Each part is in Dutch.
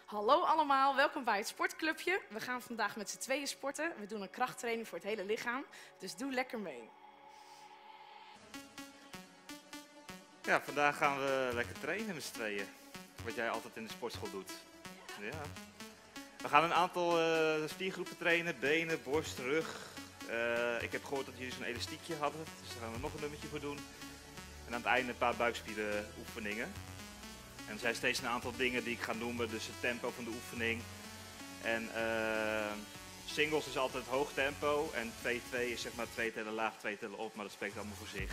Hallo allemaal, welkom bij het sportclubje. We gaan vandaag met z'n tweeën sporten. We doen een krachttraining voor het hele lichaam, dus doe lekker mee. Ja, vandaag gaan we lekker trainen met z'n tweeën. Wat jij altijd in de sportschool doet. Ja. We gaan een aantal spiergroepen trainen, benen, borst, rug. Ik heb gehoord dat jullie zo'n elastiekje hadden, dus daar gaan we nog een nummertje voor doen. En aan het einde een paar buikspierenoefeningen. En er zijn steeds een aantal dingen die ik ga noemen, dus het tempo van de oefening. En singles is altijd hoog tempo en 2-2 is zeg maar 2 tellen laag, 2 tellen op, maar dat spreekt allemaal voor zich.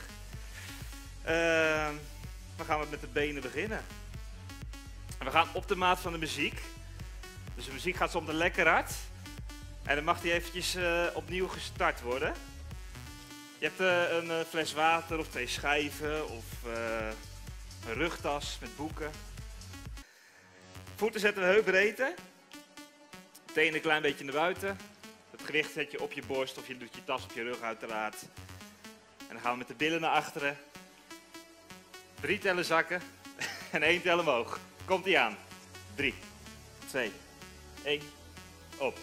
Dan gaan we met de benen beginnen. En we gaan op de maat van de muziek. Dus de muziek gaat soms lekker hard. En dan mag die eventjes opnieuw gestart worden. Je hebt een fles water of 2 schijven of een rugtas met boeken. Voeten zetten we heupbreedte. Tenen een klein beetje naar buiten. Het gewicht zet je op je borst of je doet je tas op je rug uiteraard. En dan gaan we met de billen naar achteren. 3 tellen zakken en 1 tel omhoog. Komt ie aan. 3, 2, 1, op.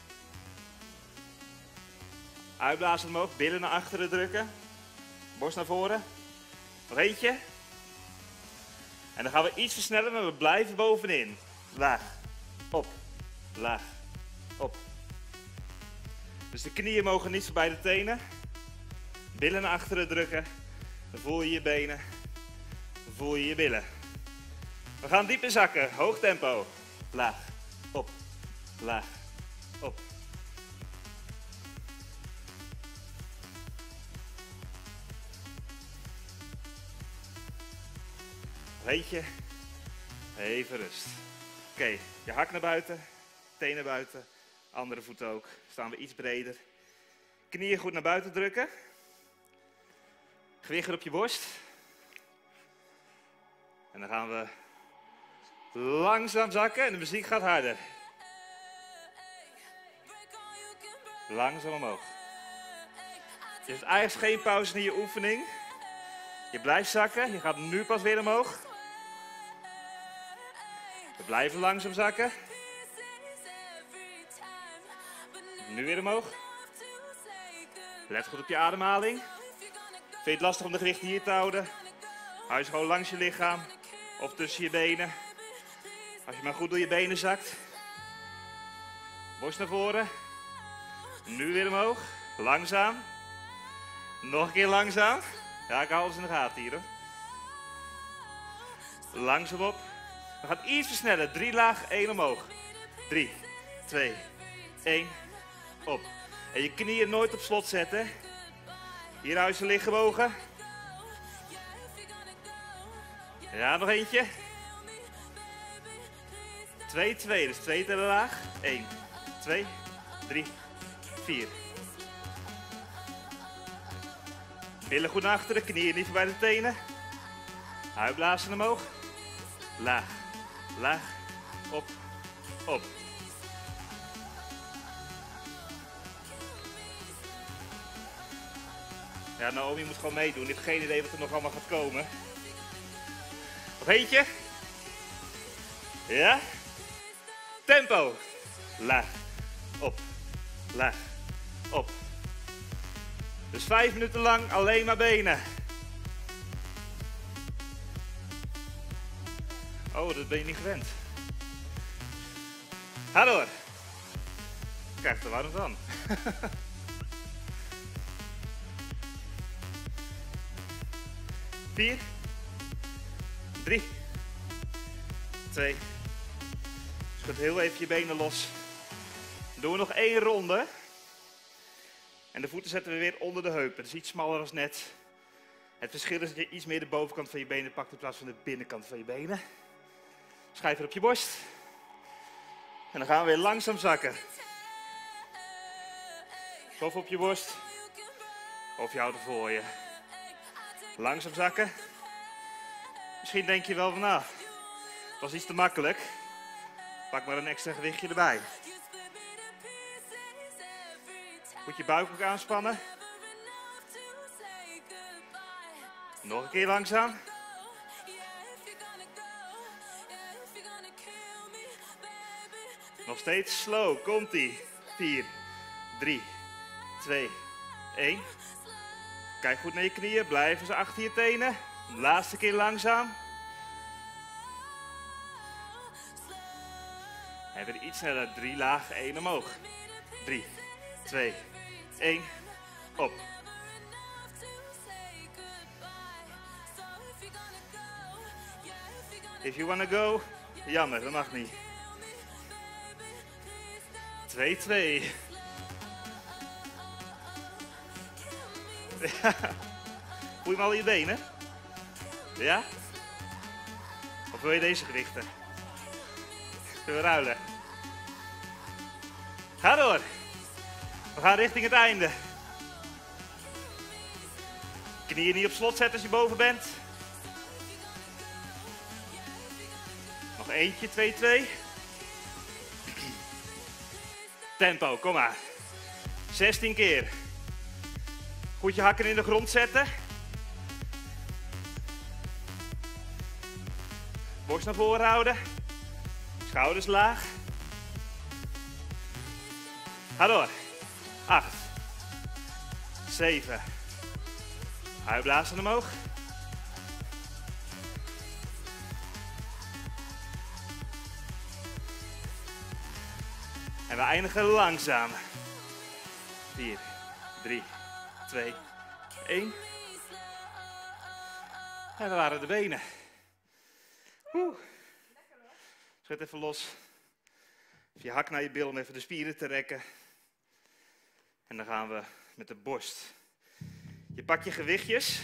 Uitblazen omhoog, billen naar achteren drukken. Borst naar voren. Nog eentje. En dan gaan we iets versnellen, maar we blijven bovenin. Laag, op, laag, op. Dus de knieën mogen niet voorbij de tenen. Billen naar achteren drukken. Dan voel je je benen. Dan voel je je billen. We gaan diep in zakken. Hoog tempo. Laag, op, laag, op. Weet je, even rust. Oké, je hak naar buiten, teen naar buiten, andere voet ook. Staan we iets breder. Knieën goed naar buiten drukken. Gewicht op je borst. En dan gaan we langzaam zakken en de muziek gaat harder. Langzaam omhoog. Je hebt eigenlijk geen pauze in je oefening. Je blijft zakken, je gaat nu pas weer omhoog. We blijven langzaam zakken. Nu weer omhoog. Let goed op je ademhaling. Vind je het lastig om de gewicht hier te houden? Hou je gewoon langs je lichaam of tussen je benen. Als je maar goed door je benen zakt. Borst naar voren. Nu weer omhoog. Langzaam. Nog een keer langzaam. Ja, ik hou alles in de gaten hier hoor. Langzaam op. We gaan iets versnellen. 3 laag, 1 omhoog. 3, 2, 1, op. En je knieën nooit op slot zetten. Hier hou je ze liggen gebogen. Ja, nog eentje. 2, 2, dus 2 tellen laag. 1, 2, 3, 4. Billen goed naar achteren, knieën niet voorbij de tenen. Uitblazen omhoog. Laag, laag, op, op. Ja, Naomi moet gewoon meedoen. Ik heb geen idee wat er nog allemaal gaat komen. Nog eentje. Ja. Tempo. Laag, op, laag, op. Dus 5 minuten lang alleen maar benen. Oh, dat ben je niet gewend. Ga door. Krijg er warm van. 4, 3, 2. Schud heel even je benen los. Dan doen we nog 1 ronde. En de voeten zetten we weer onder de heupen. Dat is iets smaller als net. Het verschil is dat je iets meer de bovenkant van je benen pakt in plaats van de binnenkant van je benen. Schijf weer op je borst. En dan gaan we weer langzaam zakken. Of op je borst. Of je houdt er voor je. Langzaam zakken. Misschien denk je wel van nou, het was iets te makkelijk. Pak maar een extra gewichtje erbij. Moet je buik ook aanspannen. Nog een keer langzaam. Nog steeds slow. Komt-ie. 4, 3, 2, 1. Kijk goed naar je knieën. Blijven ze achter je tenen. Laatste keer langzaam. En weer iets sneller. 3 laag, 1 omhoog. 3, 2, 1. Op. If you wanna go. Jammer, dat mag niet. 2, 2. Ja. Voel je hem al in je benen? Ja? Of wil je deze gewichten? Zullen we ruilen? Ga door. We gaan richting het einde. Knieën niet op slot zetten als je boven bent. Nog eentje, 2, 2. Tempo, kom maar. 16 keer. Goed je hakken in de grond zetten. Borst naar voren houden. Schouders laag. Ga door. 8. 7. Uitblazen omhoog. En we eindigen langzaam. 4, 3, 2, 1. En dat waren de benen. Schud even los. Of je hak naar je bil om even de spieren te rekken. En dan gaan we met de borst. Je pakt je gewichtjes.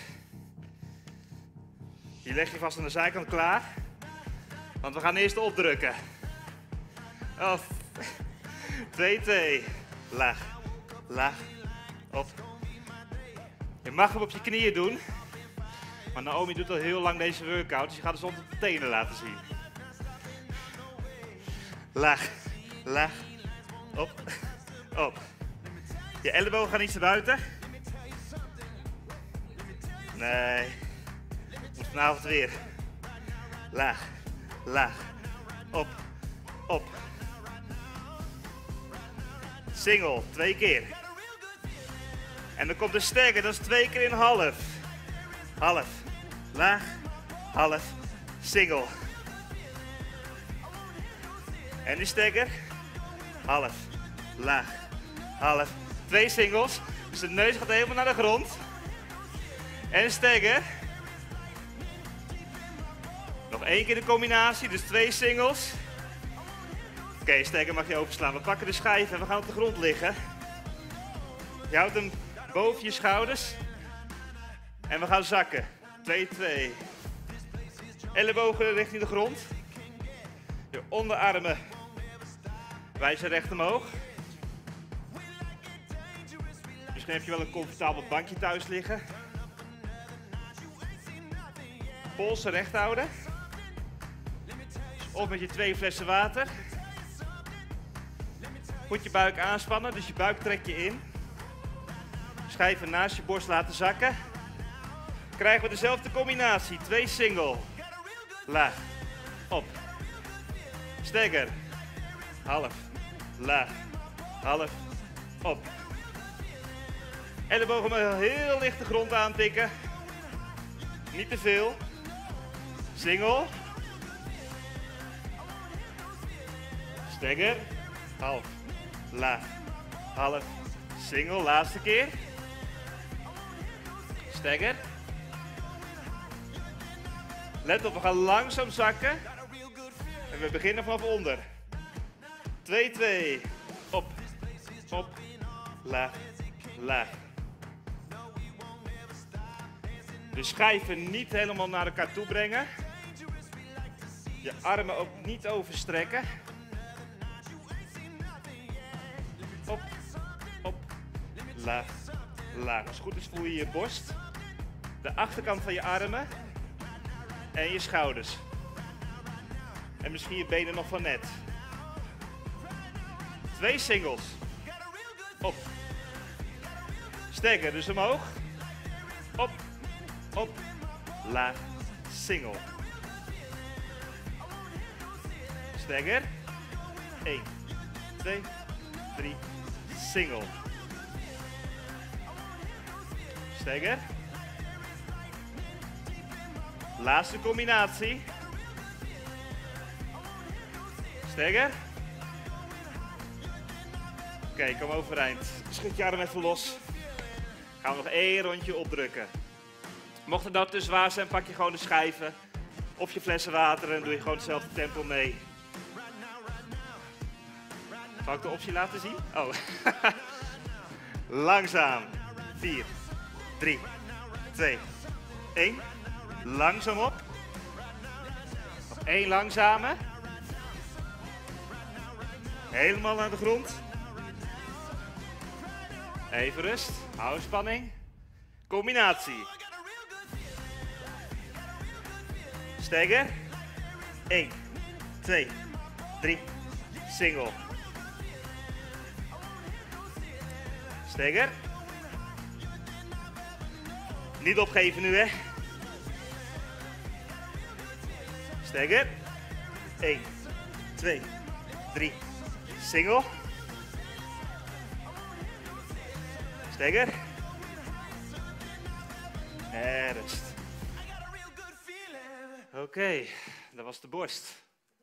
Die leg je vast aan de zijkant klaar. Want we gaan eerst opdrukken. 2, 2. Laag, laag, op. Je mag hem op je knieën doen. Maar Naomi doet al heel lang deze workout, dus je gaat dus onder de tenen laten zien. Laag, laag, op, op. Je ellebogen gaan iets naar buiten. Nee. Moet vanavond weer. Laag, laag, op, op. Single, 2 keer. En dan komt de stagger, dat is 2 keer in half. Half, laag, half, single. En die stagger. Half, laag, half. 2 singles. Dus de neus gaat helemaal naar de grond. En een stagger. Nog 1 keer de combinatie, dus 2 singles. Oké, stagger mag je openslaan. We pakken de schijf en we gaan op de grond liggen. Je houdt hem boven je schouders. En we gaan zakken. 2, 2. Ellebogen richting de grond. Je onderarmen wijzen recht omhoog. Misschien heb je wel een comfortabel bankje thuis liggen. Polsen recht houden. Of met je 2 flessen water. Goed je buik aanspannen, dus je buik trek je in. Schijven naast je borst laten zakken. Krijgen we dezelfde combinatie. 2 single. Laag. Op. Stagger. Half. Laag. Half. Op. Ellebogen maar heel licht de grond aantikken. Niet te veel. Single. Stagger. Half. Laag. Half. Single. Laatste keer. Stagger. Let op, we gaan langzaam zakken. En we beginnen vanaf onder. 2, 2. Op. Op. Laag. Laag. De schijven niet helemaal naar elkaar toe brengen. Je armen ook niet overstrekken. Op. Op. Laag. Laag. Als het goed is voel je je borst. De achterkant van je armen. En je schouders. En misschien je benen nog van net. 2 singles. Op. Stagger, dus omhoog. Op. Op. Laag. Single. Stagger. 1, 2, 3, single. Steger. Laatste combinatie. Steger. Oké, kom overeind. Schud je arm even los. Gaan we nog 1 rondje opdrukken. Mocht het nou te zwaar zijn, pak je gewoon de schijven of je flessen water en doe je gewoon hetzelfde tempo mee. Zal ik de optie laten zien? Oh. Langzaam. 4, 3, 2, 1. Langzaam op. Nog 1 langzame. Helemaal aan de grond. Even rust. Hou spanning. Combinatie. Steger. 1, 2, 3. Single. Steger. Niet opgeven nu, hè. Steger. 1, 2, 3. Single. Steger. En rust. Oké, dat was de borst.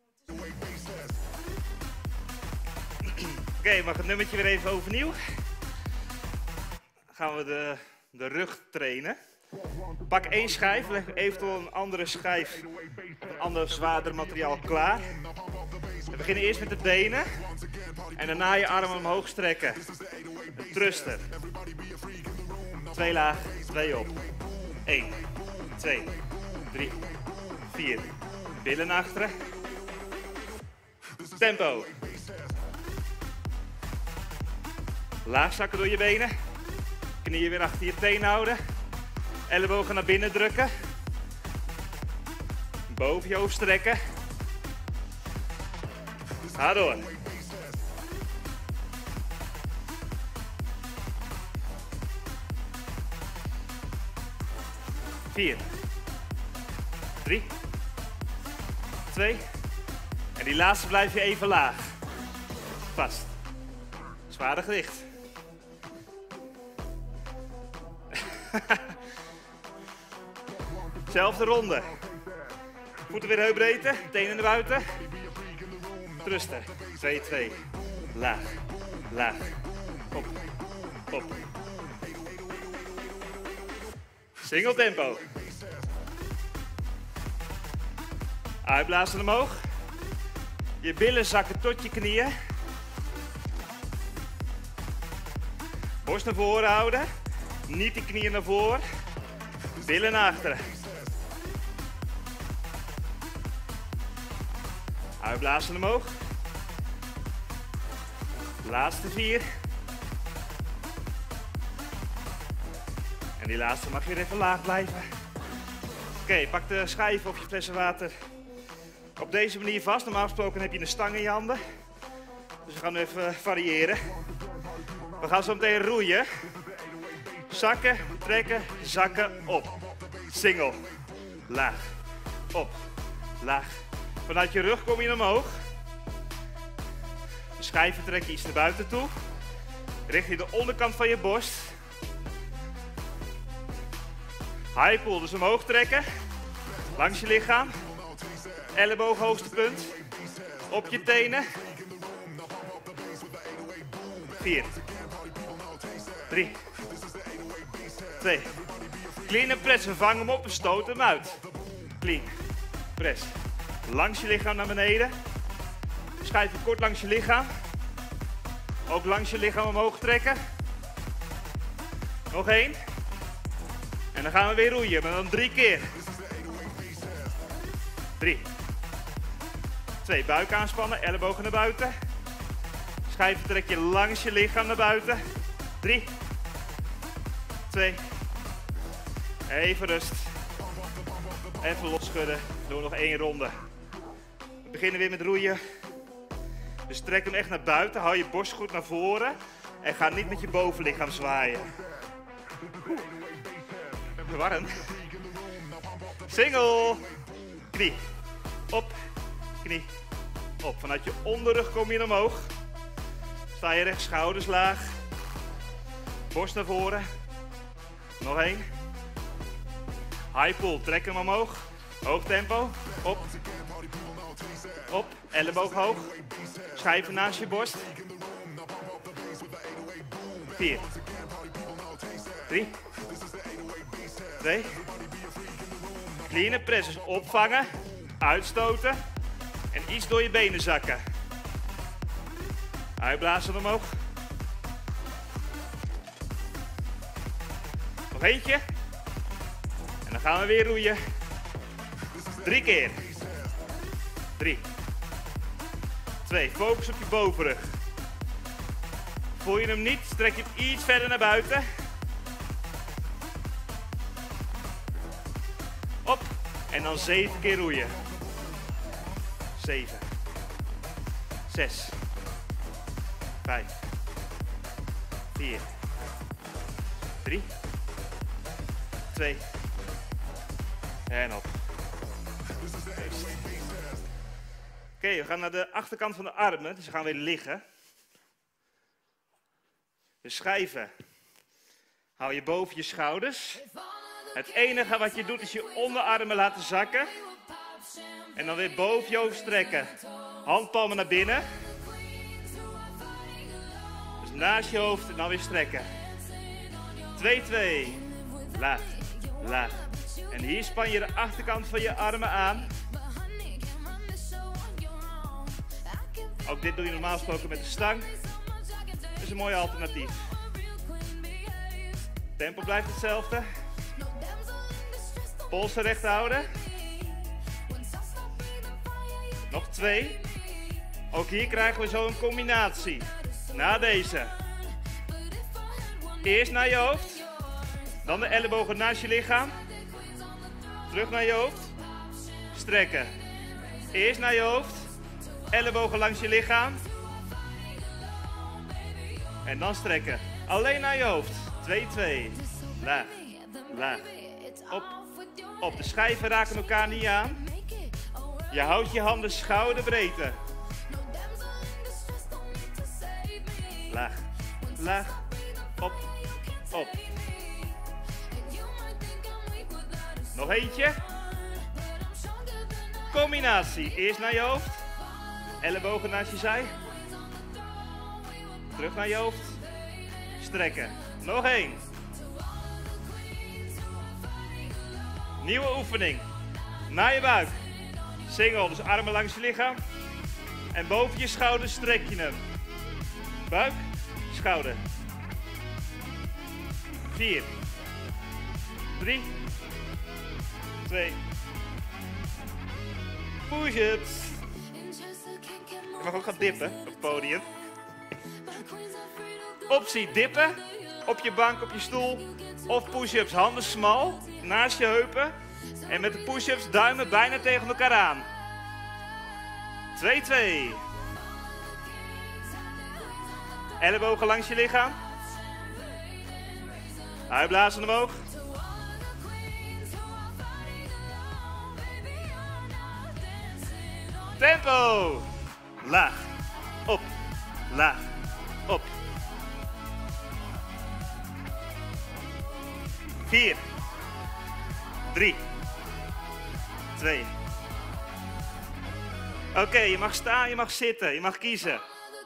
Oké, mag het nummertje weer even overnieuw. Dan gaan we de rug trainen. Pak 1 schijf, leg eventueel een andere schijf, een ander zwaarder materiaal klaar. We beginnen eerst met de benen en daarna je armen omhoog strekken. Een thruster. 2 laag, 2 op. 1, 2, 3, 4. Billen naar achteren. Tempo. Laag zakken door je benen. Knieën weer achter je teen houden. Ellebogen naar binnen drukken. Boven je hoofd strekken. Ga door. Vier. 3. 2. En die laatste blijf je even laag. Vast. Zware gewicht. Zelfde ronde. Voeten weer heupbreedte, tenen naar buiten. Trusten. 2, 2. Laag. Laag. Op. Op. Single tempo. Uitblazen omhoog. Je billen zakken tot je knieën. Borst naar voren houden. Niet de knieën naar voren. Billen naar achteren. Uitblazen omhoog. Laatste 4. En die laatste mag je even laag blijven. Oké, pak de schijf of je flessen water op deze manier vast. Normaal gesproken heb je een stang in je handen. Dus we gaan nu even variëren. We gaan zo meteen roeien. Zakken, trekken, zakken, op. Single. Laag. Op. Laag. Vanuit je rug kom je omhoog. De schijven trek je iets naar buiten toe. Richt je de onderkant van je borst. High pull, dus omhoog trekken. Langs je lichaam. Elleboog hoogste punt. Op je tenen. 4. 3. 2. Clean en press. Vang hem op en stoot hem uit. Clean. Press. Langs je lichaam naar beneden. Schijf je kort langs je lichaam. Ook langs je lichaam omhoog trekken. Nog 1. En dan gaan we weer roeien, maar dan 3 keer. 3. 2, buik aanspannen, ellebogen naar buiten. Schijven trek je langs je lichaam naar buiten. 3. 2. Even rust. Even losschudden. Doen we nog 1 ronde. We beginnen weer met roeien. Dus trek hem echt naar buiten. Hou je borst goed naar voren. En ga niet met je bovenlichaam zwaaien. Warm. Single. Knie. Op. Knie. Op. Vanuit je onderrug kom je omhoog. Sta je recht, schouders laag. Borst naar voren. Nog één. High pull, trek hem omhoog. Hoog tempo. Op. Op. Elleboog hoog. Schijven naast je borst. 4. 3. 2. Clean press is opvangen. Uitstoten. En iets door je benen zakken. Uitblazen omhoog. Nog eentje. En dan gaan we weer roeien. 3 keer. 3. 2. Focus op je bovenrug. Voel je hem niet, strek je hem iets verder naar buiten. Op. En dan 7 keer roeien. 7. 6. 5. 4. 3. 2. En op. Oké, we gaan naar de achterkant van de armen, dus we gaan weer liggen. De schijven hou je boven je schouders. Het enige wat je doet is je onderarmen laten zakken. En dan weer boven je hoofd strekken. Handpalmen naar binnen. Dus naast je hoofd en dan weer strekken. 2-2. Laag, laag. En hier span je de achterkant van je armen aan. Ook dit doe je normaal gesproken met de stang. Dat is een mooi alternatief. Tempo blijft hetzelfde. Polsen recht houden. Nog 2. Ook hier krijgen we zo een combinatie. Na deze. Eerst naar je hoofd. Dan de ellebogen naast je lichaam. Terug naar je hoofd. Strekken. Eerst naar je hoofd. Ellebogen langs je lichaam. En dan strekken. Alleen naar je hoofd. 2-2. Laag. Laag. Op. Op. De schijven raken elkaar niet aan. Je houdt je handen schouderbreedte. Laag. Laag. Op. Op. Nog eentje. Combinatie. Eerst naar je hoofd. Ellebogen naast je zij. Terug naar je hoofd. Strekken. Nog 1. Nieuwe oefening. Naar je buik. Single, dus armen langs je lichaam. En boven je schouder strek je hem. Buik, schouder. 4. 3. 2. Push-ups. Je mag ook gaan dippen op het podium. Optie dippen. Op je bank, op je stoel. Of push-ups, handen smal. Naast je heupen. En met de push-ups duimen bijna tegen elkaar aan. 2-2. Ellebogen langs je lichaam. Uitblazen omhoog. Tempo. Laag. Op. Laag. Op. 4. 3. 2. Oké, je mag staan, je mag zitten, je mag kiezen.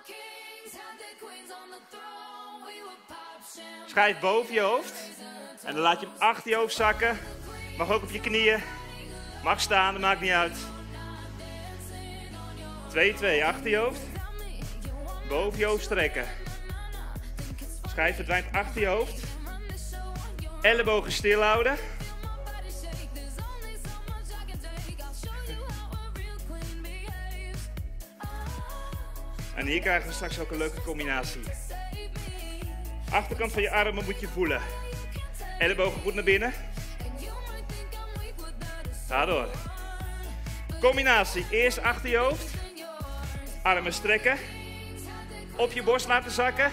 Schijf boven je hoofd. En dan laat je hem achter je hoofd zakken. Mag ook op je knieën. Mag staan, dat maakt niet uit. 2-2, achter je hoofd. Boven je hoofd strekken. Schijf verdwijnt achter je hoofd. Ellebogen stil houden. En hier krijgen we straks ook een leuke combinatie. Achterkant van je armen moet je voelen. Ellebogen goed naar binnen. Ga door. Combinatie. Eerst achter je hoofd. Armen strekken. Op je borst laten zakken.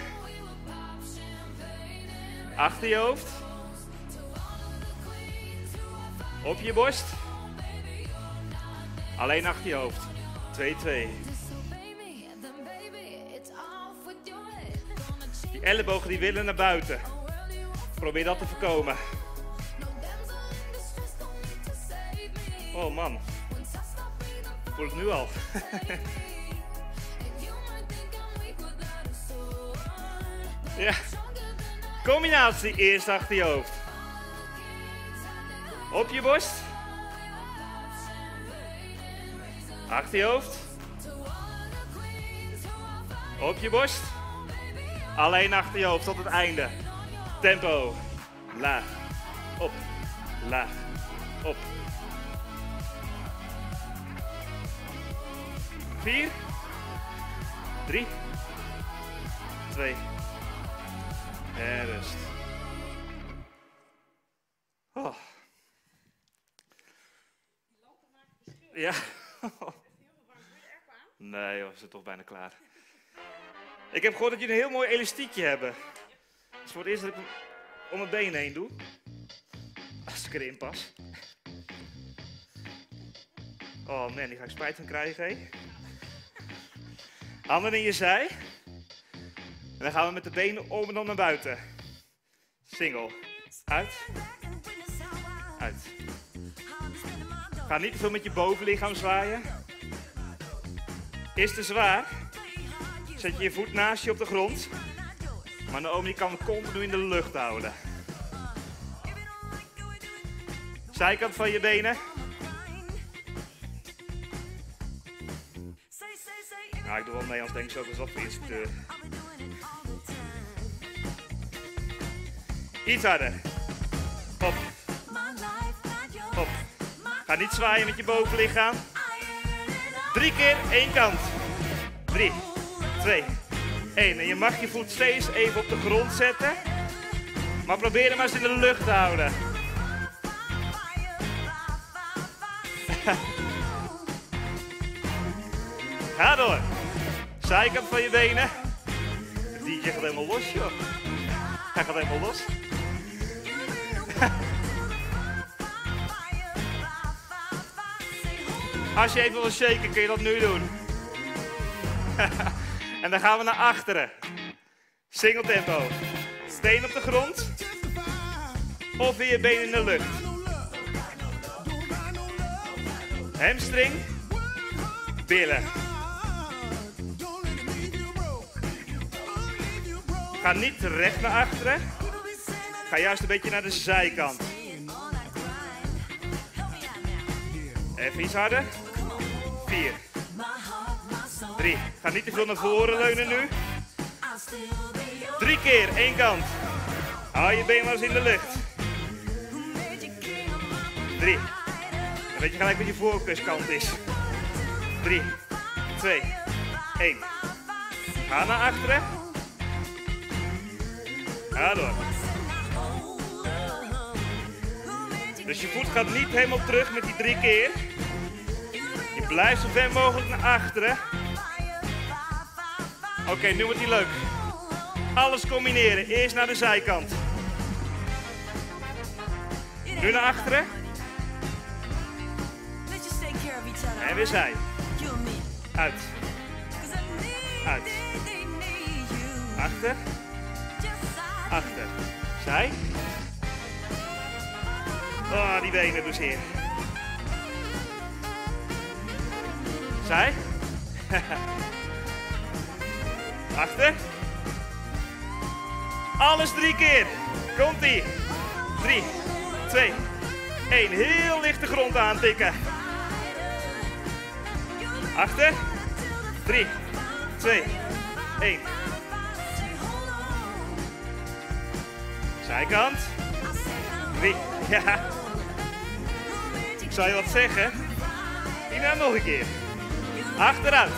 Achter je hoofd. Op je borst. Alleen achter je hoofd. 2-2. Ellebogen die willen naar buiten. Probeer dat te voorkomen. Oh man. Voel het nu al. Ja. Combinatie. Eerst achter je hoofd. Op je borst. Achter je hoofd. Op je borst. Alleen achter je hoofd tot het einde. Tempo. Laag. Op. Laag. Op. 4. 3. 2. En rust. Oh. Ja. Nee, we zijn toch bijna klaar. Ik heb gehoord dat jullie een heel mooi elastiekje hebben. Het is voor het eerst dat ik hem om mijn benen heen doe. Als ik erin pas. Oh man, die ga ik spijt van krijgen, hé. Handen in je zij. En dan gaan we met de benen om en om naar buiten. Single. Uit. Uit. Ga niet te veel met je bovenlichaam zwaaien. Is te zwaar. Zet je je voet naast je op de grond. Maar Naomi kan hem continu in de lucht houden. Zijkant van je benen. Nou, ik doe wel mee, anders denk ik zo dat is wat voor instructeur. Iets harder. Op. Op. Ga niet zwaaien met je bovenlichaam. 3 keer, 1 kant. 3, 2, 1. En je mag je voet steeds even op de grond zetten. Maar probeer hem maar eens in de lucht te houden. Ga door. Zijkant van je benen. De DJ gaat helemaal los, joh. Hij gaat helemaal los. Als je even wil shaken, kun je dat nu doen. En dan gaan we naar achteren. Single tempo. Steen op de grond. Of weer je benen in de lucht. Hamstring. Billen. Ga niet recht naar achteren. Ga juist een beetje naar de zijkant. Even iets harder. 4. 3. Ga niet te veel naar voren leunen nu. 3 keer, 1 kant. Hou je been maar eens in de lucht. 3. Dan weet je gelijk wat je voorkuskant is. 3, 2, 1. Ga naar achteren. Ga door. Dus je voet gaat niet helemaal terug met die 3 keer. Je blijft zo ver mogelijk naar achteren. Oké, nu wordt die leuk. Alles combineren. Eerst naar de zijkant. Nu naar achteren. En weer zij. Uit. Uit. Achter. Achter. Zij. Oh, die benen doen zeer. Zij. Achter. Alles 3 keer. Komt-ie. 3, 2, 1. Heel licht de grond aantikken. Achter. 3, 2, 1. Zijkant. 3. Ja. Ik zal je wat zeggen. Hierna nog een keer. Achteruit.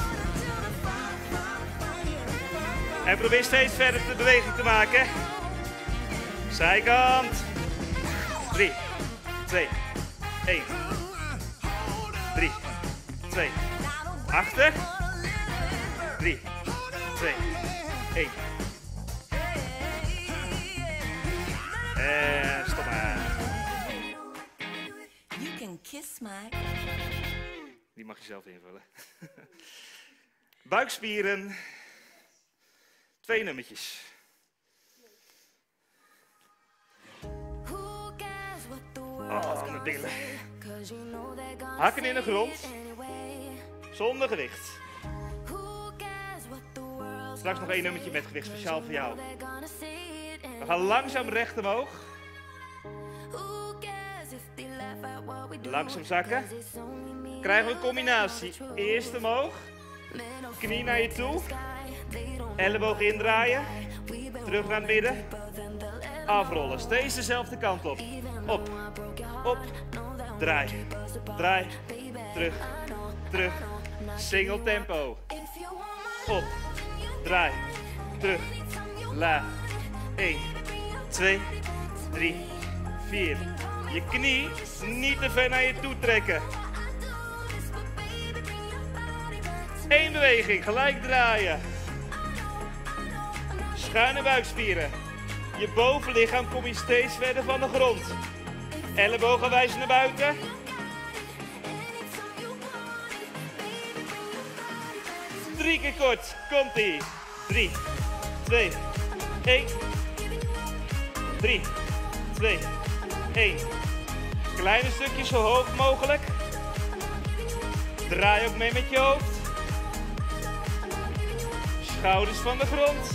En probeer steeds verder de beweging te maken. Zijkant. 3, 2, 1. 3, 2. Achter. 3, 2, 1. En stop maar. Die mag je zelf invullen. Buikspieren. 2 nummertjes. Oh, mijn billen. Hakken in de grond. Zonder gewicht. Straks nog 1 nummertje met gewicht, speciaal voor jou. We gaan langzaam recht omhoog. Langzaam zakken. Krijgen we een combinatie. Eerst omhoog. Knie naar je toe. Elleboog indraaien. Terug naar het midden. Afrollen. Steeds dezelfde kant op. Op. Op. Draai. Draai. Terug. Terug. Single tempo. Op. Draai. Terug. Laag. 1, 2, 3, 4. Je knie niet te ver naar je toe trekken. 1 beweging, gelijk draaien. Schuine buikspieren. Je bovenlichaam kom je steeds verder van de grond. Ellebogen wijzen naar buiten. Drie keer kort, komt-ie. 3, 2, 1. 3, 2, 1. Kleine stukjes zo hoog mogelijk. Draai ook mee met je hoofd. Schouders van de grond.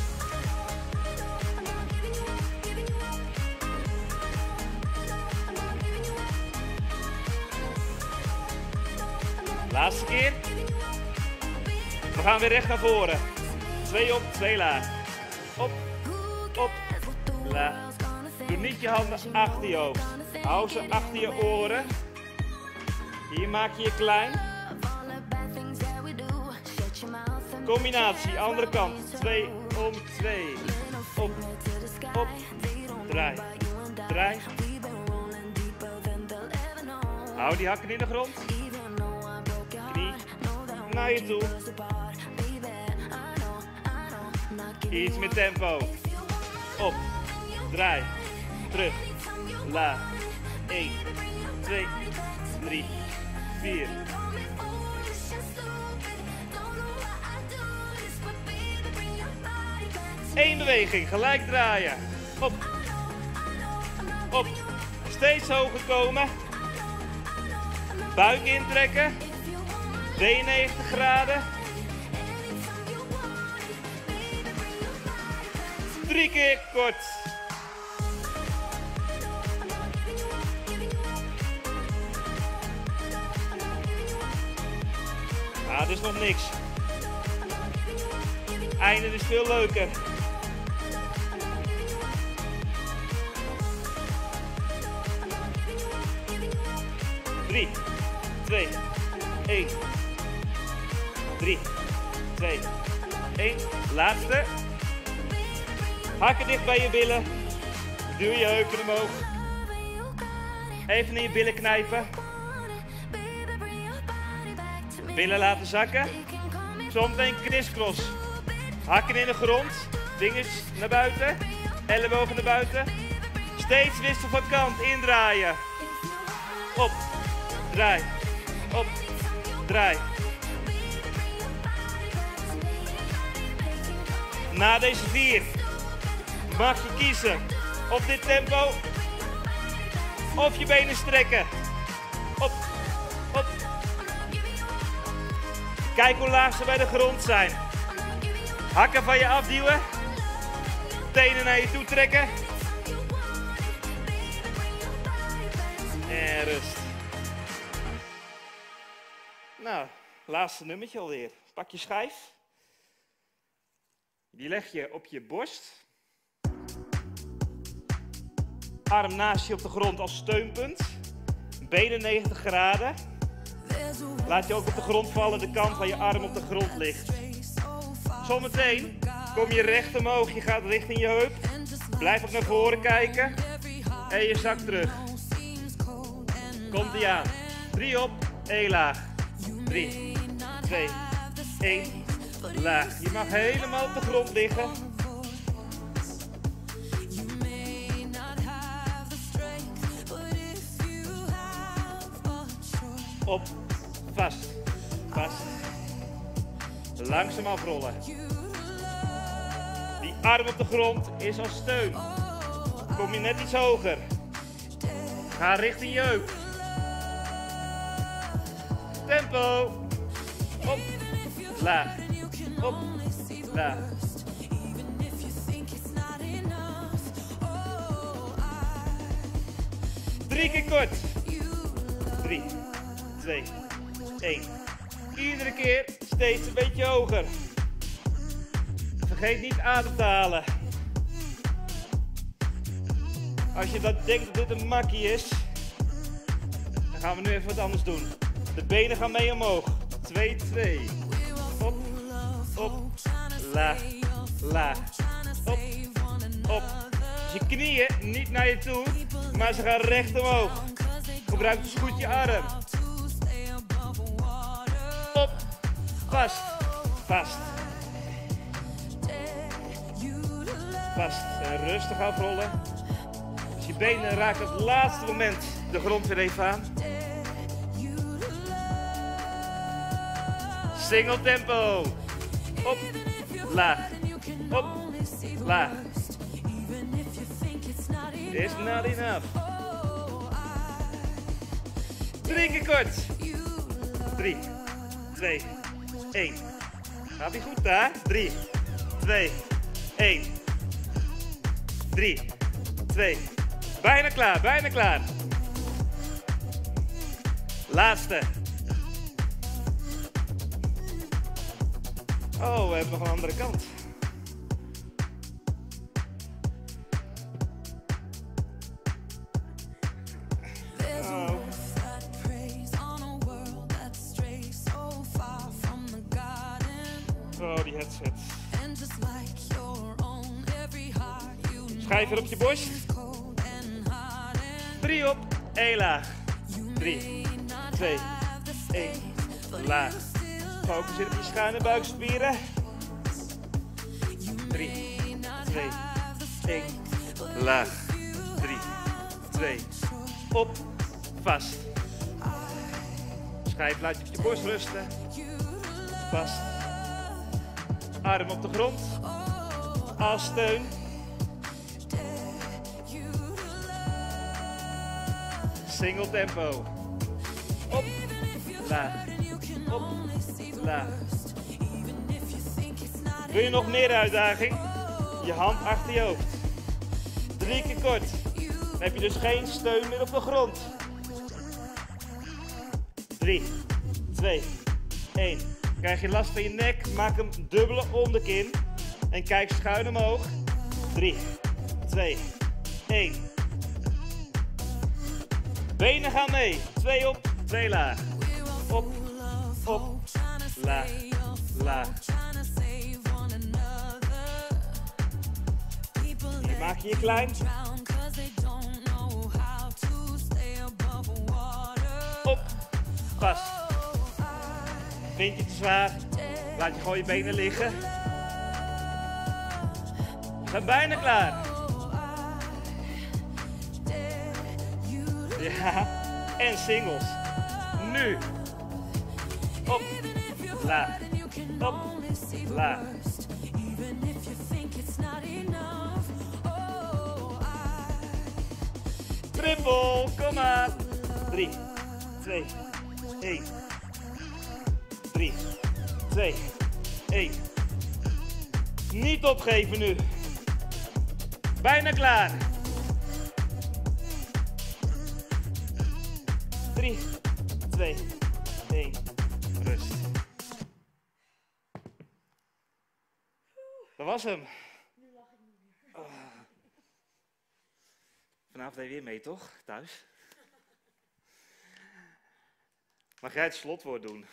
Laatste keer. We gaan weer recht naar voren. 2 op, 2 laag. Op, op, laag. Doe niet je handen achter je hoofd. Hou ze achter je oren. Hier maak je je klein. Combinatie, andere kant. 2 om 2. Op, op, draai, draai. Hou die hakken in de grond. Knie naar je toe. Iets met tempo. Op, draai, terug, laag. 1, 2, 3, 4. Eén beweging, gelijk draaien. Op. Op. Steeds hoger komen. Buik intrekken. 92 graden. 3 keer kort. Ah, dit is nog niks. Einde is veel leuker. Drie, 2, 1. 3, 2, 1. Laatste. Hakken dicht bij je billen. Duw je heupen omhoog. Even in je billen knijpen. Billen laten zakken. Zometeen crisscross. Hakken in de grond. Vingers naar buiten. Ellebogen naar buiten. Steeds wissel van kant. Indraaien. Op. Draai. Op. Draai. Na deze 4 mag je kiezen op dit tempo of je benen strekken. Op. Op. Kijk hoe laag ze bij de grond zijn. Hakken van je afduwen. Tenen naar je toe trekken. En rust. Nou, laatste nummertje alweer. Pak je schijf. Die leg je op je borst. Arm naast je op de grond als steunpunt. Benen 90 graden. Laat je ook op de grond vallen, de kant van je arm op de grond ligt. Zometeen kom je recht omhoog, je gaat richting je heup. Blijf ook naar voren kijken. En je zakt terug. Komt ie aan. 3 op, 1 laag. 3, 2, 1, laag. Je mag helemaal op de grond liggen. Op, vast, vast. Langzaam afrollen. Die arm op de grond is als steun. Kom je net iets hoger. Ga richting jeuk. Tempo. Op, laag. Op, laag. 3 keer kort. 3, 2, 1. Iedere keer steeds een beetje hoger. Vergeet niet adem te halen. Als je dat denkt dat dit een makkie is, dan gaan we nu even wat anders doen. De benen gaan mee omhoog. 2, 2. Op, op, laag, laag. Op, op. Dus je knieën niet naar je toe, maar ze gaan recht omhoog. Gebruik dus goed je arm. Op, vast, vast. Vast en rustig afrollen. Dus je benen raken op het laatste moment de grond weer even aan. Single tempo. Op, laag. Op, laag. It's not enough. 3 keer kort. 3, 2, 1. Gaat ie goed daar? 3, 2, 1. 3, 2. Bijna klaar, bijna klaar. Laatste. Oh, we hebben nog een andere kant. Oh. Oh, die headset. Schijf weer op je borst. 3 op, 1 laag. 3, 2, 1, laag. Focus in op je schuine buikspieren. 3, 2, 1, laag. 3, 2, op, vast. Schijf laat je op je borst rusten. Vast. Arm op de grond. Als steun. Single tempo. Op, laag. Op, laag. Wil je nog meer uitdaging? Je hand achter je hoofd. 3 keer kort. Dan heb je dus geen steun meer op de grond. 3, 2, 1. Krijg je last van je nek, maak een dubbele onderkin. En kijk schuin omhoog. 3, 2, 1. Benen gaan mee. 2 op, 2 laag. Op, op, laag, laag. Hier maak je je klein. Op, vast. Vind je te zwaar? Laat je gewoon je benen liggen. We zijn bijna klaar. Ja, en singles. Nu. Op, laag. Op, laag. Triple, kom maar. 3, 2, 1. 3, 2, 1. Niet opgeven nu. Bijna klaar. 3, 2, 1. Rust. Dat was hem. Vanavond ben je weer mee, toch? Thuis? Mag jij het slotwoord doen?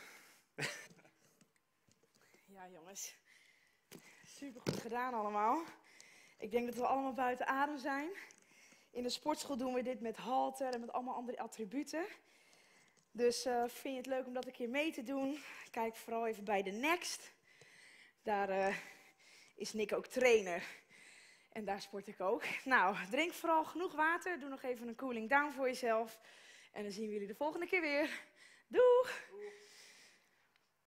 Ja, jongens. Super goed gedaan allemaal. Ik denk dat we allemaal buiten adem zijn. In de sportschool doen we dit met halter en met allemaal andere attributen. Dus vind je het leuk om dat een keer mee te doen? Kijk vooral even bij de Next. Daar is Nick ook trainer. En daar sport ik ook. Nou, drink vooral genoeg water. Doe nog even een cooling down voor jezelf. En dan zien we jullie de volgende keer weer. Doeg!